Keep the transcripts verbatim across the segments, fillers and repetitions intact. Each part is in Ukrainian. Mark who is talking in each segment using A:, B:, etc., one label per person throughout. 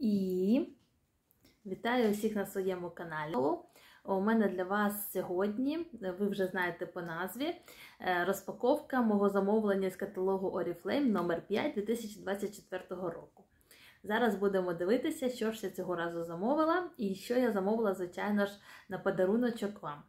A: І вітаю всіх на своєму каналі. У мене для вас сьогодні, ви вже знаєте по назві, розпаковка мого замовлення з каталогу Oriflame номер п'ять дві тисячі двадцять четвертого року. Зараз будемо дивитися, що ж я цього разу замовила і що я замовила, звичайно ж, на подаруночок вам.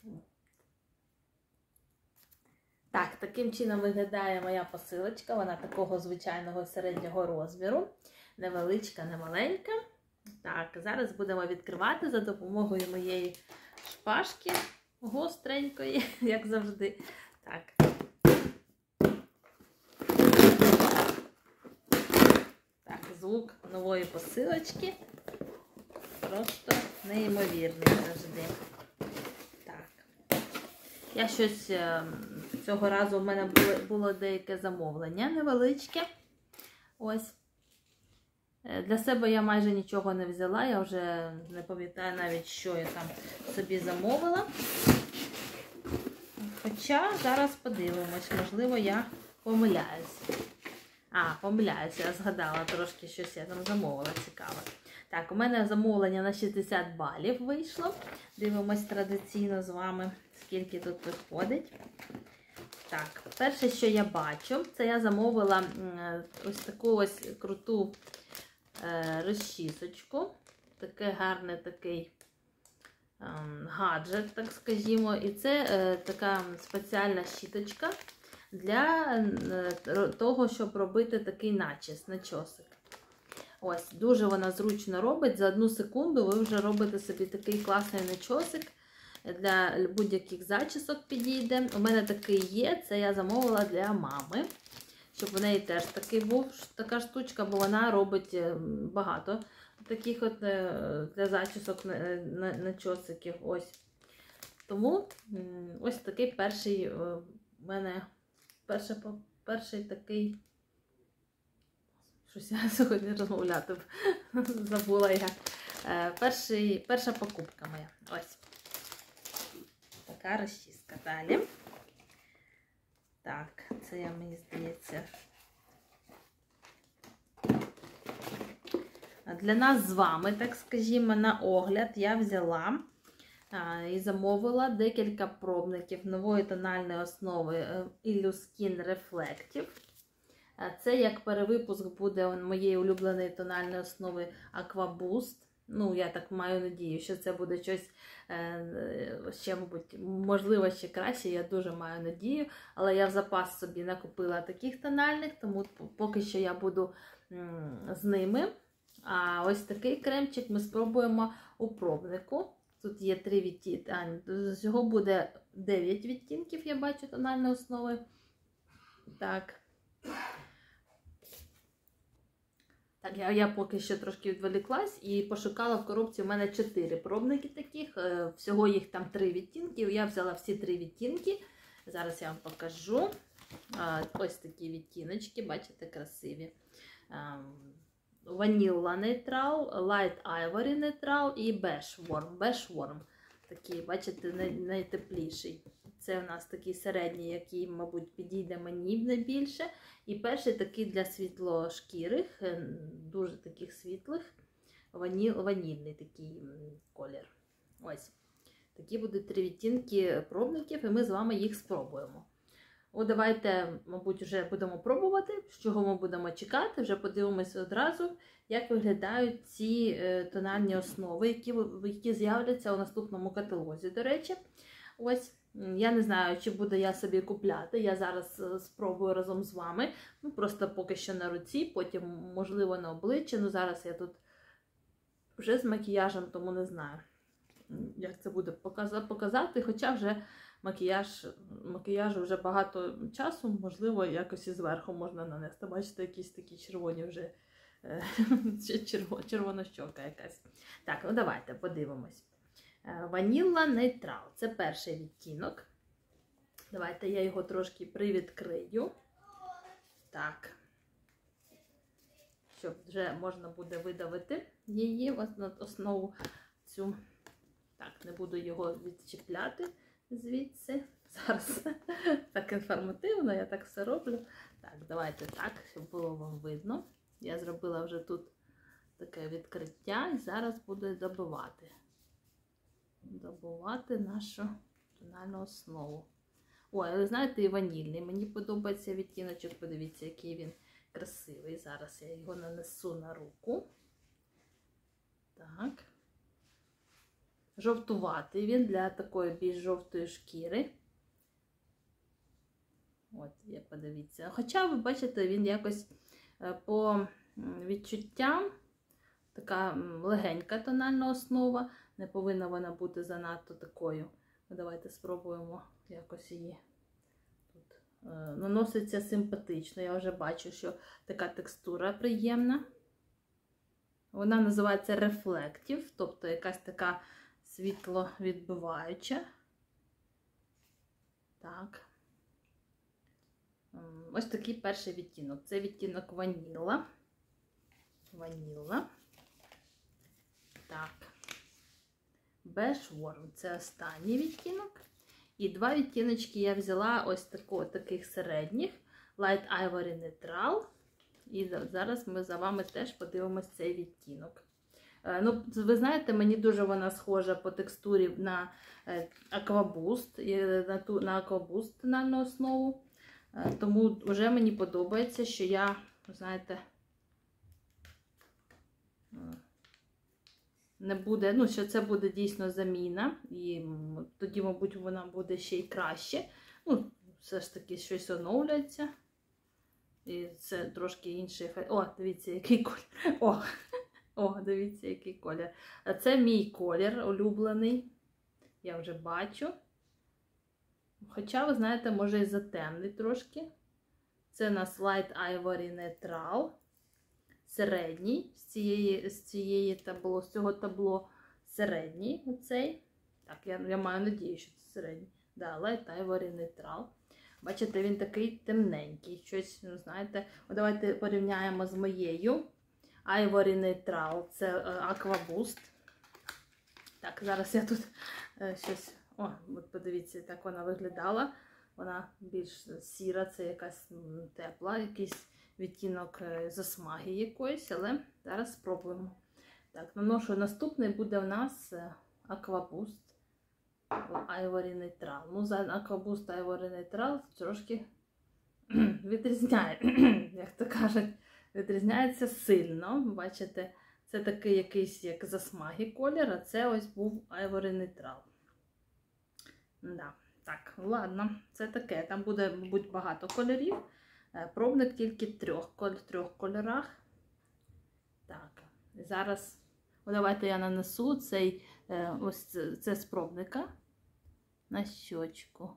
A: Так, таким чином виглядає моя посилочка. Вона такого звичайного середнього розміру. Невеличка, не маленька. Так, зараз будемо відкривати за допомогою моєї шпажки гостренької, як завжди. Так. Так, звук нової посилочки просто неймовірний завжди. Так. Я щось, цього разу в мене було, було деяке замовлення невеличке. Ось. Для себе я майже нічого не взяла, я вже не пам'ятаю навіть, що я там собі замовила. Хоча зараз подивимось, можливо, я помиляюсь. А, помиляюся, я згадала трошки, щось я там замовила, цікаве. Так, у мене замовлення на шістдесят балів вийшло. Дивимось традиційно з вами, скільки тут виходить. Так, перше, що я бачу, це я замовила ось таку ось круту розчісочку. Такий гарний такий ем, гаджет, так скажімо. І це е, така спеціальна щіточка для е, того, щоб робити такий начіс, начосик. Ось, дуже вона зручно робить. За одну секунду ви вже робите собі такий класний начосик. Для будь-яких зачісок підійде. У мене такий є, це я замовила для мами. Щоб в неї теж такий був, така штучка, бо вона робить багато таких от для зачісок начосиків. Ось. Тому ось такий перший у мене, перший, перший такий, щось я сьогодні розмовляти забула я. Перший, перша покупка моя. Ось. Така розчіска. Далі. Так, це я, мені здається, для нас з вами, так скажімо, на огляд я взяла а, і замовила декілька пробників нової тональної основи Illuskin Reflective. Це як перевипуск буде моєї улюбленої тональної основи Aqua Boost. Ну, я так маю надію, що це буде щось ще, мабуть, можливо, ще краще, я дуже маю надію. Але я в запас собі накупила таких тональних, тому поки що я буду з ними. А ось такий кремчик ми спробуємо у пробнику. Тут є три відтінки, всього буде дев'ять відтінків, я бачу, тональної основи. Так. Так, я, я поки що трошки відволіклась і пошукала в коробці. У мене чотири пробники таких, всього їх там три відтінки. Я взяла всі три відтінки. Зараз я вам покажу. Ось такі відтіночки, бачите, красиві. Vanilla Neutral, Light Ivory Neutral і Beige Warm. Beige Warm. Такий, бачите, найтепліший. Це у нас такий середній, який, мабуть, підійде мені найбільше. І перший такий для світлошкірих, дуже таких світлих, вані... ванільний такий колір. Ось. Такі будуть три відтінки пробників, і ми з вами їх спробуємо. О, давайте, мабуть, вже будемо пробувати, з чого ми будемо чекати. Вже подивимося одразу, як виглядають ці тональні основи, які, які з'являться у наступному каталозі, до речі. Ось. Я не знаю, чи буду я собі купляти, я зараз спробую разом з вами, ну просто поки що на руці, потім, можливо, на обличчі, ну зараз я тут вже з макіяжем, тому не знаю, як це буде показати, хоча вже макіяж, макіяжу вже багато часу, можливо, якось і зверху можна нанести, бачите, якісь такі червоні вже, червона щока якась. Так, ну давайте подивимось. Vanilla Neutral. Це перший відтінок. Давайте я його трошки привідкрию. Так. Щоб вже можна буде видавити її на основу цю. Так, не буду його відчіпляти звідси. Зараз так інформативно, я так все роблю. Так, давайте так, щоб було вам видно. Я зробила вже тут таке відкриття, і зараз буду добивати. Добивати нашу тональну основу. Ой, ви знаєте, і ванільний. Мені подобається відтіночок, подивіться, який він красивий. Зараз я його нанесу на руку. Так. Жовтуватий він для такої більш жовтої шкіри. От, я подивіться. Хоча, ви бачите, він якось по відчуттям така легенька тональна основа. Не повинна вона бути занадто такою. Давайте спробуємо якось її. Тут е, наноситься симпатично. Я вже бачу, що така текстура приємна. Вона називається Reflective, тобто якась така світловідбиваюча. Так. Ось такий перший відтінок. Це відтінок ваніла. Ваніла. Так. Beige Warm. Це останній відтінок. І два відтіночки я взяла ось тако, таких середніх. Light Ivory Neutral. І зараз ми за вами теж подивимось цей відтінок. Ну, ви знаєте, мені дуже вона схожа по текстурі на Aquaboost, на ту на Aquaboost тональну основу. Тому вже мені подобається, що я, знаєте, не буде, ну, що це буде дійсно заміна, і тоді, мабуть, вона буде ще й краще. Ну, все ж таки щось оновлюється. І це трошки інший ефект. О, дивіться, який колір. О, о, дивіться, який колір. Це мій колір улюблений. Я вже бачу. Хоча, ви знаєте, може і затемний трошки. Це у нас Light Ivory Neutral. Середній з цієї, з цієї табло, з цього табло середній оцей. Так, я, я маю надію, що це середній. Да, Light Ivory Neutral. Бачите, він такий темненький. Щось, ну, знаєте, давайте порівняємо з моєю. Ivory Neutral, це Aquaboost. Так, зараз я тут е, щось... О, от подивіться, так вона виглядала. Вона більш сіра, це якась тепла, якийсь відтінок засмаги якоїсь, але зараз спробуємо. Так, наношу наступний буде у нас Aquaboost Ivory Neutral. Ну, за Aquaboost Ivory Neutral трошки відрізняє, як то кажуть, відрізняється сильно. Бачите, це такий якийсь як засмаги колір, а це ось був Ivory Neutral. Да. Так, ладно, це таке. Там буде, мабуть, багато кольорів. Пробник тільки в трьох, трьох кольорах. Так, зараз, о, давайте я нанесу цей, ось це, це з пробника на щочку.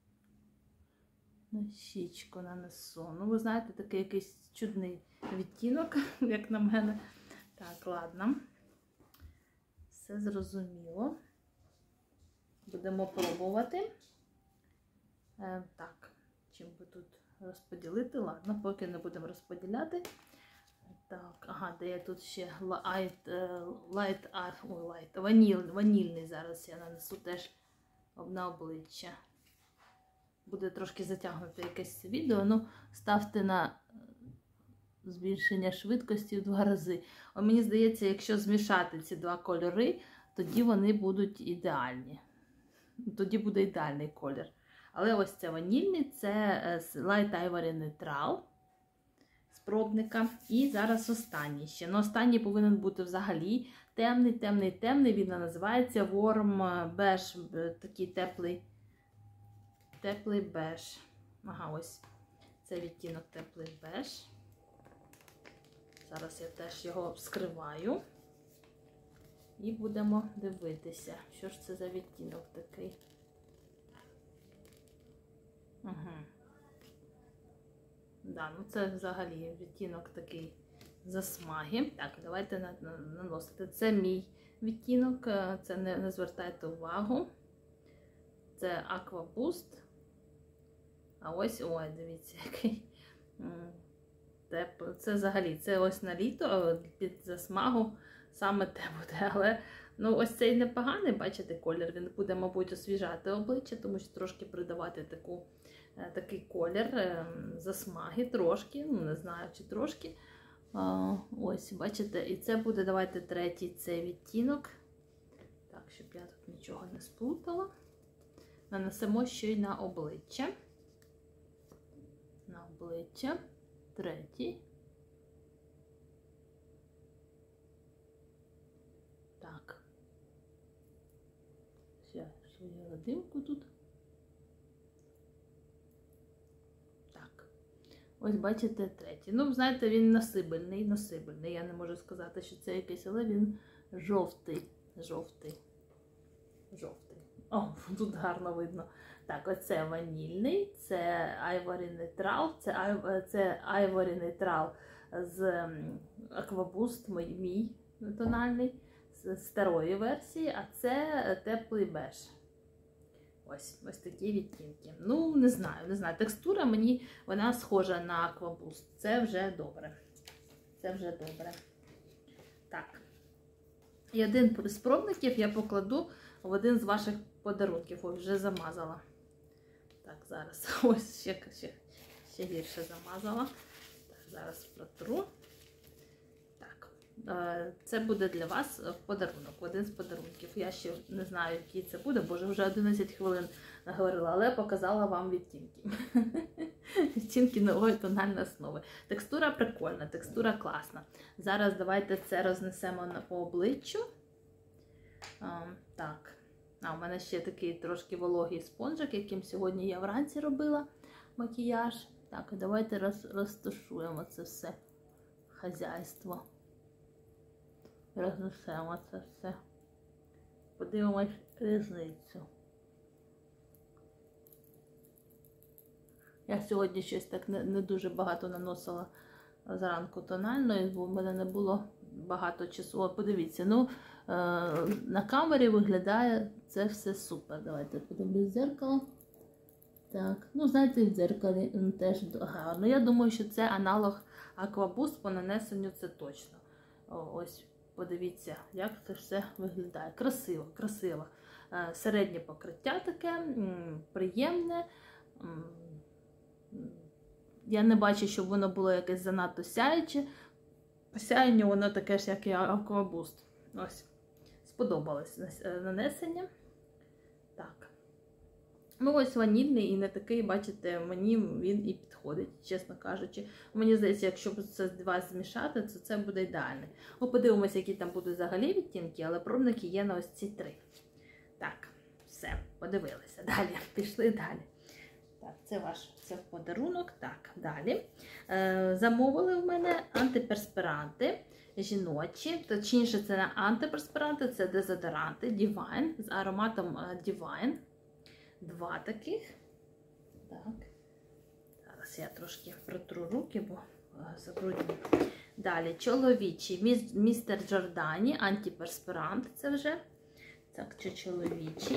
A: На щічку нанесу. Ну, ви знаєте, такий якийсь чудний відтінок, як на мене. Так, ладно. Все зрозуміло. Будемо пробувати. Е, так, чим би тут розподілити? Ладно, поки не будемо розподіляти. Так, ага, де я тут ще light, light, ой, light, ваніль, ванільний зараз я нанесу теж на обличчя. Буде трошки затягнути якесь відео, ну ставте на збільшення швидкості в два рази. О, мені здається, якщо змішати ці два кольори, тоді вони будуть ідеальні. Тоді буде ідеальний колір. Але ось це ванільний, це Light Ivory Neutral з пробника. І зараз останній ще. Ну, останній повинен бути взагалі темний, темний, темний. Він називається Warm Beige, такий теплий, теплий беж. Ага, ось це відтінок теплий беж. Зараз я теж його вскриваю. І будемо дивитися, що ж це за відтінок такий. Угу. Да, ну це взагалі відтінок такий засмаги. Так, давайте наносити. Це мій відтінок, це не, не звертайте увагу. Це Aquaboost. А ось, ой, дивіться, який. Це взагалі, це ось на літо, під засмагу саме те буде. Але, ну, ось цей непоганий, бачите, колір. Він буде, мабуть, освіжати обличчя, тому що трошки придавати таку, такий колір засмаги, трошки, ну, не знаю, чи трошки. А, ось, бачите, і це буде, давайте третій цей відтінок. Так, щоб я тут нічого не сплутала. Нанесемо ще й на обличчя. На обличчя. Третій. Так. Ще свою родинку тут. Так. Ось бачите третій. Ну, знаєте, він насибельний, насибельний. Я не можу сказати, що це якийсь, але він жовтий. Жовтий. Жовтий. О, тут гарно видно. Так, оце ванільний, це Ivory Neutral, це, це Ivory Neutral з Aquaboost, мій, мій тональний, з старої версії, а це теплий беж. Ось, ось такі відтінки. Ну, не знаю, не знаю. Текстура мені, вона схожа на Aquaboost. Це вже добре. Це вже добре. Так. І один з пробників я покладу в один з ваших подарунків. Ось, вже замазала. Так, зараз. Ось, ще, ще, ще гірше замазала. Так, зараз протру. Так. Це буде для вас подарунок, один з подарунків. Я ще не знаю, який це буде, боже, вже одинадцять хвилин наговорила, але показала вам відтінки. Відтінки нової тональної основи. Текстура прикольна, текстура класна. Зараз давайте це рознесемо по обличчю. А, так. А, у мене ще такий трошки вологий спонжик, яким сьогодні я вранці робила макіяж. Так, давайте роз, розташуємо це все хазяйство. Рознесемо це все. Подивимось різницю. Я сьогодні щось так не, не дуже багато наносила зранку тональної, бо в мене не було багато часу. О, подивіться, ну, е, на камері виглядає це все супер. Давайте подивлюсь в дзеркало. Так, ну, знаєте, в дзеркалі теж гарно. Я думаю, що це аналог Aquaboost по нанесенню, це точно. О, ось. Подивіться, як це все виглядає. Красиво, красиво. Середнє покриття таке, приємне. Я не бачу, щоб воно було якесь занадто сяюче. По сяєнню воно таке ж, як і Aquaboost. Ось. Сподобалось нанесення. Так. Ну, ось ванільний і не такий, бачите, мені він і підходить, чесно кажучи. Мені здається, якщо це два змішати, то це буде ідеально. Ми подивимося, які там будуть взагалі відтінки, але пробники є на ось ці три. Так, все, подивилися. Далі, пішли далі. Так, це ваш це подарунок. Так, далі. Е, замовили в мене антиперспіранти жіночі. Точніше, це не антиперспіранти, це дезодоранти Divine з ароматом Divine. Два таких. Так. Зараз я трошки протру руки, бо забрудню. Далі чоловічий містер Джордані, антиперспірант, це вже. Так, це чоловічий.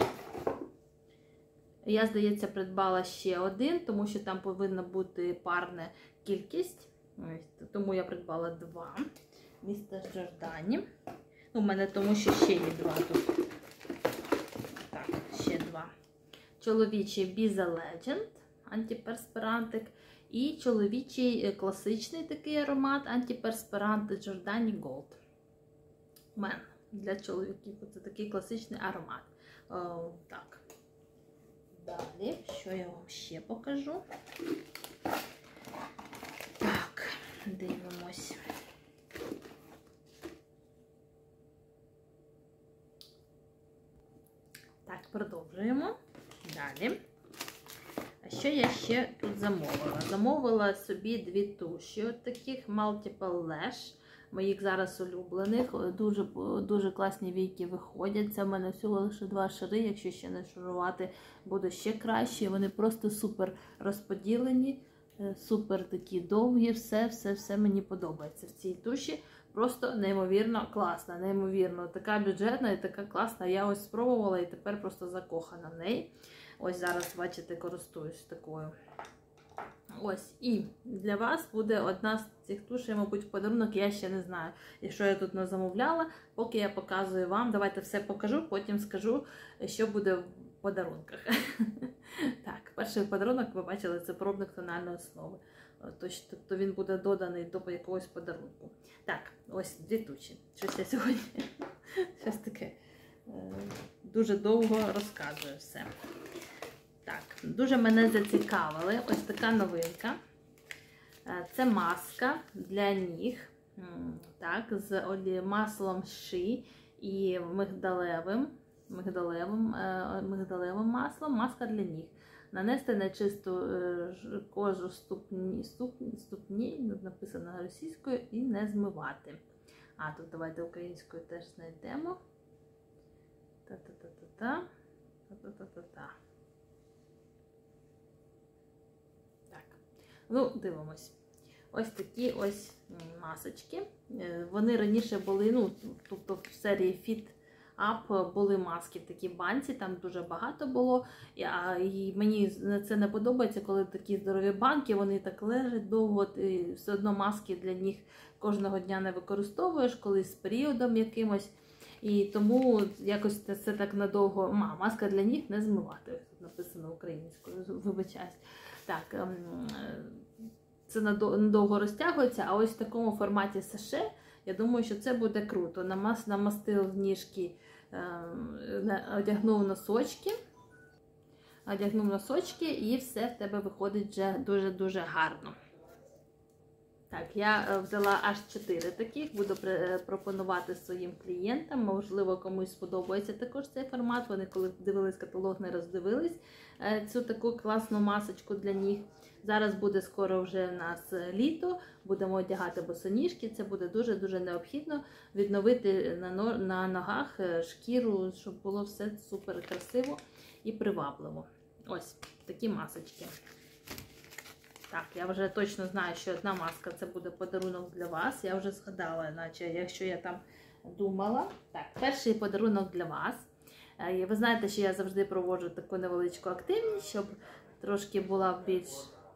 A: Я, здається, придбала ще один, тому що там повинна бути парна кількість. Тому я придбала два. Містер Джордані. У мене тому що ще є два тут. Так, ще два. Чоловічий Be The Legend, антиперспірантик. І чоловічий класичний такий аромат, антиперспірант Giordani Gold. Men. Для чоловіків. Це такий класичний аромат. О, так. Далі, що я вам ще покажу? Так, дивимось. Так, продовжуємо. Далі. А що я ще тут замовила? Замовила собі дві туші, от таких Multiple Lash, моїх зараз улюблених. Дуже, дуже класні війки виходять. Це в мене всього лише два шари, якщо ще не шарувати, буде ще краще. Вони просто супер розподілені, супер такі довгі, все, все, все мені подобається в цій туші. Просто неймовірно класна, неймовірно. Така бюджетна і така класна. Я ось спробувала і тепер просто закохана в неї. Ось зараз, бачите, користуюсь такою. Ось, і для вас буде одна з цих тушей, мабуть, в подарунок, я ще не знаю, і що я тут не замовляла. Поки я показую вам, давайте все покажу, потім скажу, що буде в подарунках. Так, перший подарунок, ви бачили, це пробник тональної основи. Тобто він буде доданий до якогось подарунку. Так, ось дві тучі. Щось я сьогодні щось таке дуже довго розказую все. Так, дуже мене зацікавили. Ось така новинка. Це маска для ніг. Так, з маслом ши і мигдалевим, мигдалевим, мигдалевим маслом. Маска для ніг. Нанести на чисту кожу ступні, ступні, ступні, написано російською, і не змивати. А, тут давайте українською теж знайдемо. Та-та-та-та-та. Та-та-та-та-та. Так. Ну, дивимось. Ось такі ось масочки. Вони раніше були, ну, тобто в серії Fit Up були маски в такій банці, там дуже багато було. І мені це не подобається, коли такі здорові банки, вони так лежать довго, і все одно маски для них кожного дня не використовуєш, колись з періодом якимось. І тому якось це так надовго, маска для ніг не змивати. Ось тут написано українською, вибачаюсь. Так, це надовго розтягується, а ось в такому форматі саше, я думаю, що це буде круто. Намас, намастив ніжки, одягнув носочки, одягнув носочки і все в тебе виходить вже дуже-дуже гарно. Так, я взяла аж чотири таких, буду пропонувати своїм клієнтам, можливо, комусь сподобається також цей формат, вони коли дивились каталог, не роздивились цю таку класну масочку для ніг. Зараз буде скоро вже в нас літо, будемо одягати босоніжки, це буде дуже-дуже необхідно відновити на, на ногах шкіру, щоб було все супер красиво і привабливо. Ось такі масочки. Так, я вже точно знаю, що одна маска це буде подарунок для вас. Я вже згадала, наче, якщо я там думала. Так, перший подарунок для вас. Ви знаєте, що я завжди проводжу таку невеличку активність, щоб трошки була більш...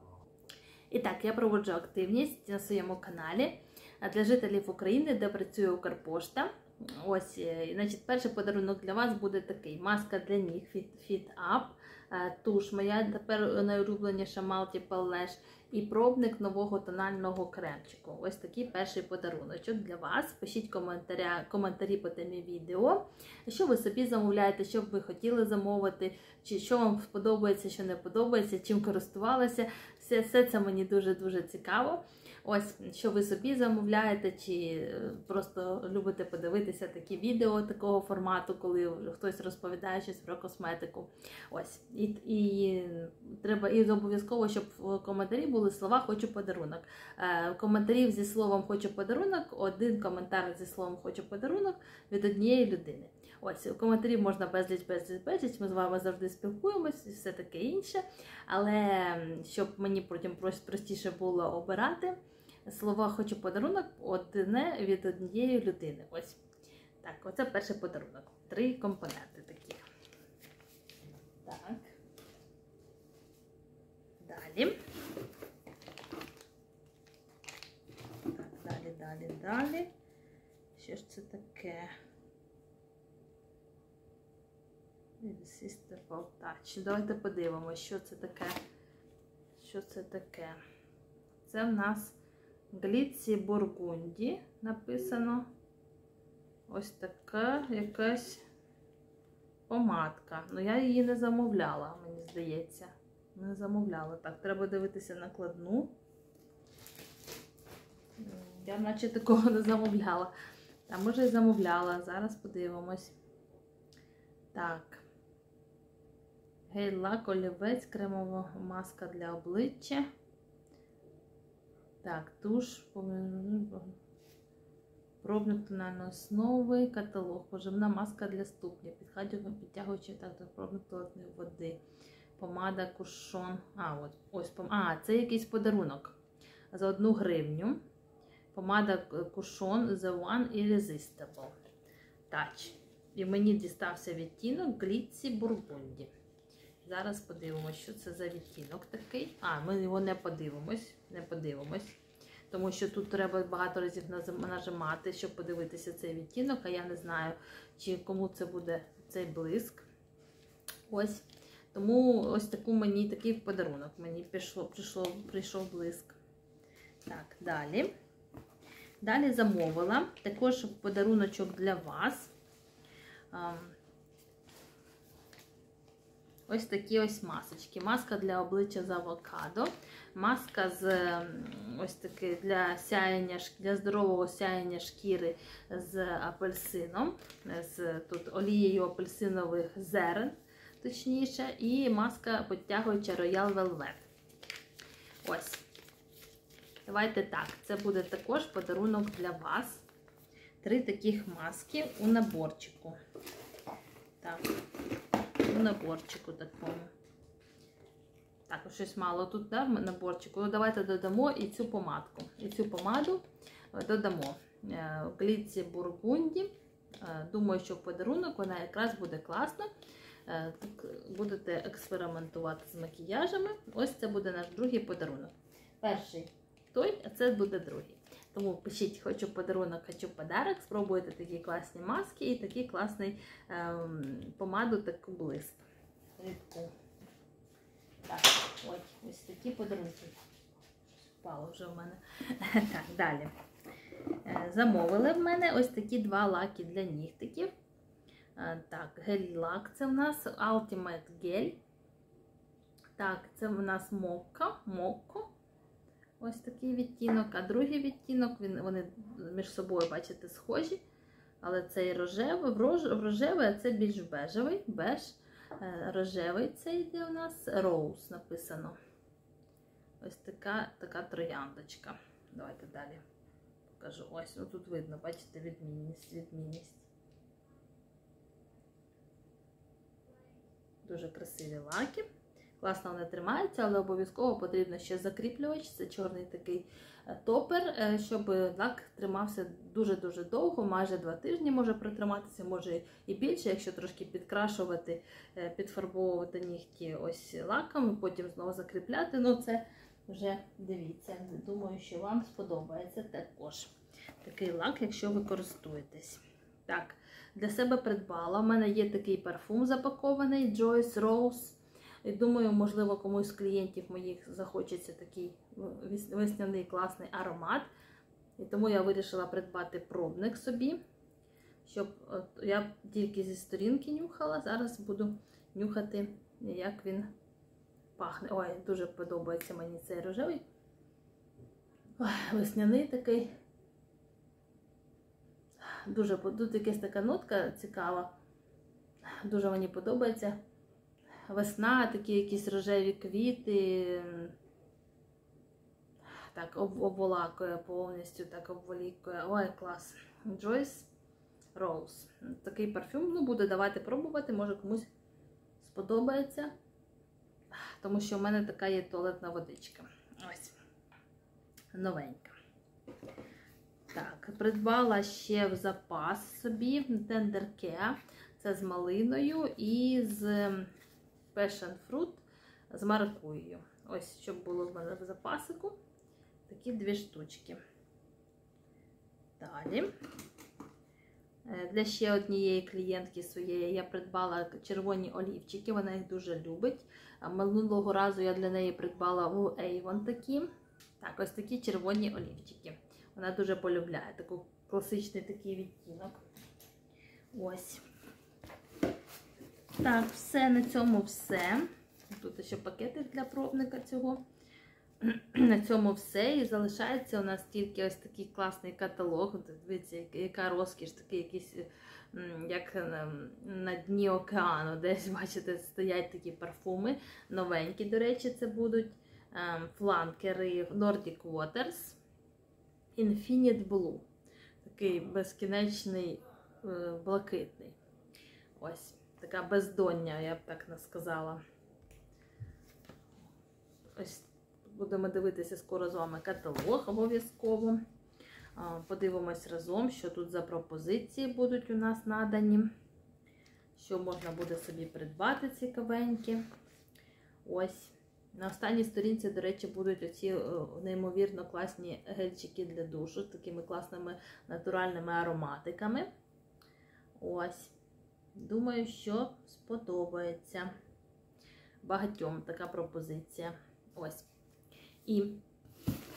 A: І так, я проводжу активність на своєму каналі для жителів України, де працює Укрпошта. Ось, значить, перший подарунок для вас буде такий. Маска для ніг Fit, Fit Up, туш моя тепер найулюбленіша Multiple Lash і пробник нового тонального кремчику. Ось такий перший подаруночок для вас. Пишіть коментарі по темі відео, що ви собі замовляєте, що б ви хотіли замовити, чи що вам сподобається, що не подобається, чим користувалися. Все, все це мені дуже-дуже цікаво. Ось, що ви собі замовляєте, чи просто любите подивитися такі відео такого формату, коли хтось розповідає щось про косметику. Ось, і, і треба, і обов'язково, щоб в коментарі були слова «хочу подарунок». Е, коментарів зі словом «хочу подарунок», один коментар зі словом «хочу подарунок» від однієї людини. Ось, у коментарі можна безліч, безліч, безліч, ми з вами завжди спілкуємось і все таке інше. Але, щоб мені потім простіше було обирати, слова «хочу подарунок» одне від однієї людини. Ось. Так, оце перший подарунок. Три компоненти такі. Так. Далі. Так, далі, далі, далі. Що ж це таке? Irresistible Touch. Давайте подивимося, що це таке. Що це таке? Це в нас Гліці Бургунді написано. Ось така якась помадка. Ну, я її не замовляла, мені здається. Не замовляла. Так, треба дивитися накладну. Я наче такого не замовляла. А може і замовляла. Зараз подивимось. Так. Гель-лак, олівець, кремова маска для обличчя. Так, туш, пробник тональної основи, каталог, поживна маска для ступня, підтягуючи так до пробник туалетної води, помада кушон. А, от, ось, а, це якийсь подарунок за одну гривню. Помада кушон The One Irresistible Touch. І мені дістався відтінок Гліці Бургунді. Зараз подивимось, що це за відтінок такий. А, ми його не подивимось, не подивимось. Тому що тут треба багато разів нажимати, щоб подивитися цей відтінок. А я не знаю, чи кому це буде цей блиск. Ось. Тому ось таку мені такий подарунок. Мені пішло, прийшло, прийшов блиск. Так, далі. Далі замовила також подаруночок для вас. Ось такі ось масочки. Маска для обличчя з авокадо. Маска з ось таки для сяєння, для здорового сяєння шкіри з апельсином. З тут олією апельсинових зерен, точніше. І маска підтягуюча Royal Velvet. Ось. Давайте так, це буде також подарунок для вас. Три таких маски у наборчику. Так, у наборчику такому. Так, щось мало тут, да, в наборчику. Ну, давайте додамо і цю помадку. І цю помаду додамо. В глітці Бургунді. Думаю, що в подарунок вона якраз буде класна. Будете експериментувати з макіяжами. Ось це буде наш другий подарунок. Перший той, а це буде другий. Тому пишіть, хочу подарунок, хочу подарок. Спробуйте такі класні маски і такий класний ем, помаду, таку блиск. Рідку. Так, ось, ось такі подарунки. Впало вже в мене. Так, далі. Замовили в мене ось такі два лаки для нігтиків. Так, гель-лак це в нас Ultimate Gel. Так, це в нас Мокко. Мокко. Ось такий відтінок, а другий відтінок, він, вони між собою, бачите, схожі. Але цей рожевий, рожевий, а це більш бежевий, беж. Рожевий це йде у нас, Rose написано. Ось така, така трояндочка. Давайте далі покажу. Ось, ну тут видно, бачите, відмінність, відмінність. Дуже красиві лаки. Класно вони тримаються, але обов'язково потрібно ще закріплювач. Це чорний такий топер, щоб лак тримався дуже-дуже довго, майже два тижні може протриматися, може і більше, якщо трошки підкрашувати, підфарбовувати нігті ось лаком, потім знову закріпляти. Ну це вже дивіться, думаю, що вам сподобається також такий лак, якщо ви користуєтесь. Так, для себе придбала. У мене є такий парфум запакований Joyce Rose. І думаю, можливо, комусь з клієнтів моїх захочеться такий весняний класний аромат. І тому я вирішила придбати пробник собі, щоб от, я тільки зі сторінки нюхала, зараз буду нюхати, як він пахне. Ой, дуже подобається мені цей рожевий. Ой, весняний такий. Дуже, тут якась така нотка цікава. Дуже мені подобається. Весна, такі якісь рожеві квіти. Так, обволакує повністю, так обволікує. Ой, клас. Joyce Rose. Такий парфюм, ну, буду давати пробувати, може комусь сподобається. Тому що в мене така є туалетна водичка. Ось. Новенька. Так, придбала ще в запас собі Tender Care. Це з малиною і з Passion Fruit з маракуєю. Ось, щоб було в мене в запасику. Такі дві штучки. Далі. Для ще однієї клієнтки своєї я придбала червоні олівчики. Вона їх дуже любить. Минулого разу я для неї придбала у Avon такі. Так, ось такі червоні олівчики. Вона дуже полюбляє такий класичний такий відтінок. Ось. Так, все, на цьому все. Тут ще пакетик для пробника цього. На цьому все. І залишається у нас тільки ось такий класний каталог. Дивіться, яка розкіш, такий якийсь, як на дні океану. Десь, бачите, стоять такі парфуми. Новенькі, до речі, це будуть фланкери Nordic Waters. Infinite Blue. Такий безкінечний блакитний. Ось. Така бездоння, я б так не сказала. Ось будемо дивитися скоро з вами каталог обов'язково. Подивимось разом, що тут за пропозиції будуть у нас надані. Що можна буде собі придбати цікавенькі. Ось. На останній сторінці, до речі, будуть оці неймовірно класні гельчики для душу з такими класними натуральними ароматиками. Ось. Думаю, що сподобається багатьом така пропозиція. Ось. І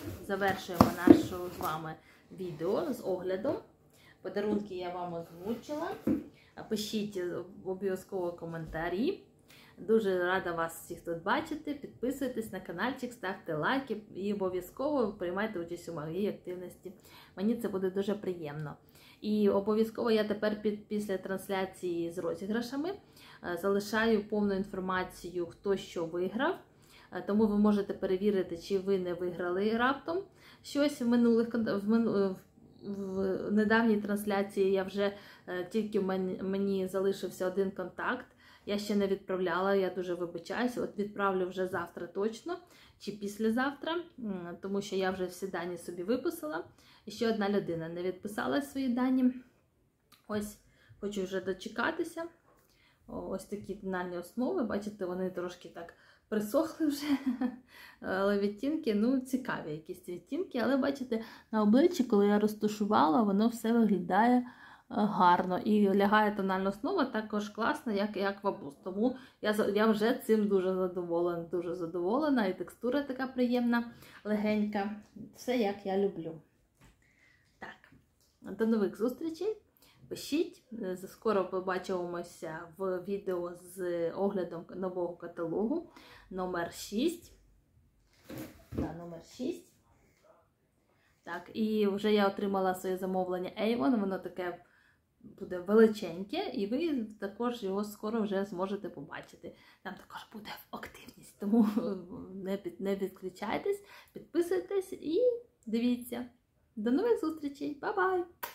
A: завершуємо нашу з вами відео з оглядом. Подарунки я вам озвучила. Пишіть обов'язково коментарі. Дуже рада вас всіх тут бачити. Підписуйтесь на каналчик, ставте лайки і обов'язково приймайте участь у моїй активності. Мені це буде дуже приємно. І обов'язково я тепер під, після трансляції з розіграшами залишаю повну інформацію, хто що виграв. Тому ви можете перевірити, чи ви не виграли раптом щось в минулих в, мину, в недавній трансляції. Я вже тільки мені, мені залишився один контакт. Я ще не відправляла, я дуже вибачаюся. От відправлю вже завтра точно, чи післязавтра, тому що я вже всі дані собі виписала. І ще одна людина не відписала свої дані. Ось, хочу вже дочекатися. Ось такі тональні основи, бачите, вони трошки так присохли вже. Але відтінки, ну, цікаві якісь ці відтінки. Але, бачите, на обличчі, коли я розташувала, воно все виглядає гарно. І лягає тональна основа також класно, як і Аквабуст. Тому я, я вже цим дуже задоволена, дуже задоволена. І текстура така приємна, легенька. Все, як я люблю. Так, до нових зустрічей. Пишіть. Скоро побачимося в відео з оглядом нового каталогу. Номер шість. Да, номер шість. Так, і вже я отримала своє замовлення Avon. Воно таке буде величеньке, і ви також його скоро вже зможете побачити. Там також буде активність, тому не, під, не відключайтесь, підписуйтесь і дивіться. До нових зустрічей! Ба-бай!